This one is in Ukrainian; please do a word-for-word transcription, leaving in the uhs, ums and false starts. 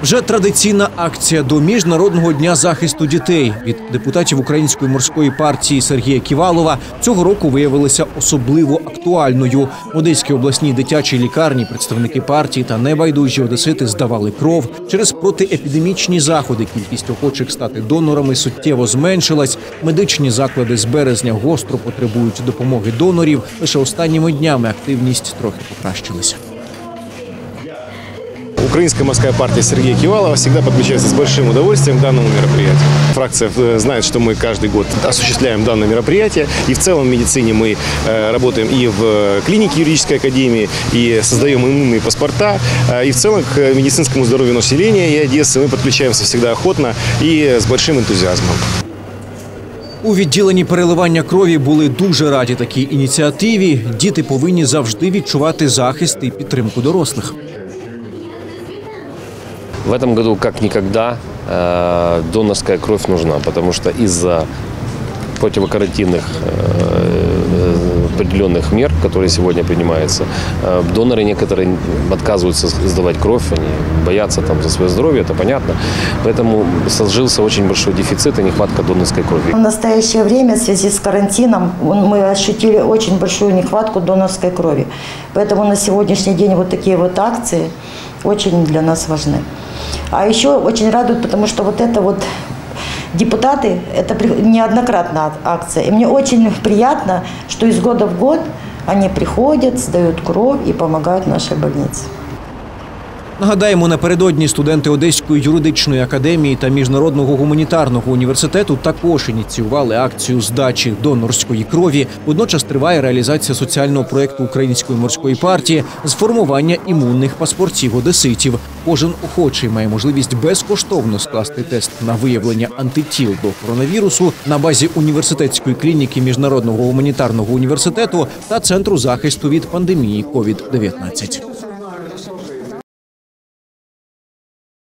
Вже традиційна акція до Міжнародного дня захисту дітей від депутатів Української морської партії Сергія Ківалова цього року виявилася особливо актуальною. В Одеській обласній дитячій лікарні представники партії та небайдужі одесити здавали кров. Через протиепідемічні заходи кількість охочих стати донорами суттєво зменшилась. Медичні заклади з березня гостро потребують допомоги донорів. Лише останніми днями активність трохи покращилася. Украинская морская партия Сергея Ківалова всегда подключается с большим удовольствием к данному мероприятию. Фракция знает, что мы каждый год осуществляем данное мероприятие. И в целом в медицине мы работаем и в клинике юридической академии, и создаем иммунные паспорта. И в целом к медицинскому здоровью населения и Одессы мы подключаемся всегда охотно и с большим энтузиазмом. У відділенні переливання крові були дуже раді такій ініціативі. Діти повинні завжди відчувати захист і підтримку дорослих. В этом году как никогда э, донорская кровь нужна, потому что из-за противокарантинных э, определенных мер, которые сегодня принимаются, э, доноры некоторые отказываются сдавать кровь, они боятся там за свое здоровье, это понятно. Поэтому сложился очень большой дефицит и нехватка донорской крови. В настоящее время в связи с карантином мы ощутили очень большую нехватку донорской крови. Поэтому на сегодняшний день вот такие вот акции очень для нас важны. А еще очень радует, потому что вот это вот депутаты, это неоднократная акция. И мне очень приятно, что из года в год они приходят, сдают кровь и помогают нашей больнице. Нагадаємо, напередодні студенти Одеської юридичної академії та Міжнародного гуманітарного університету також ініціювали акцію здачі донорської крові. Водночас триває реалізація соціального проєкту Української морської партії з формування імунних паспортів одеситів. Кожен охочий має можливість безкоштовно скласти тест на виявлення антитіл до коронавірусу на базі університетської клініки Міжнародного гуманітарного університету та Центру захисту від пандемії ковід дев'ятнадцять.